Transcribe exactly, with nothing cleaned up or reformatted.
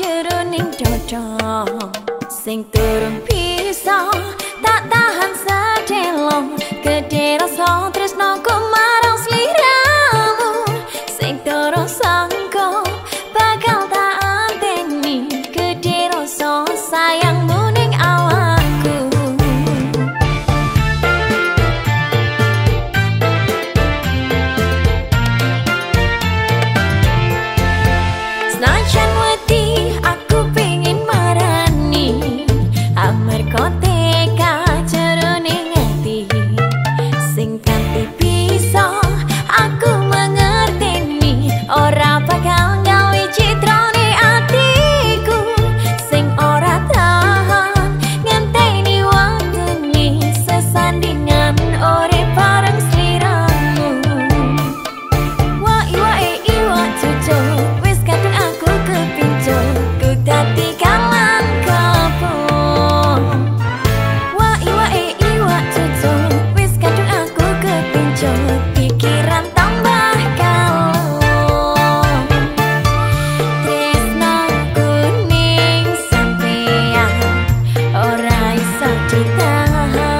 jeroning dodo sing turun pisau tak tahan sedelong gede rasa tresnoku marang sliramu sing turun sangko bakal tak anteni gede rasa sayangmu ning awakku. Senajan wedi aku pengen marani amarga teka jeroning ati sing kanthi bisa aku mengerteni ora bakal gawe citrane atiku sing ora tahan ngenteni waktune sesandingan urip bareng sliramu. Wa iwa e iwa cucu wis kadung aku kepincu ku dadi kalang kabung. Wa iwa e iwa cucu wis kadung aku kepincu pikiran tambah kalong. Tresnoku ning sampeyan ora iso ditahan.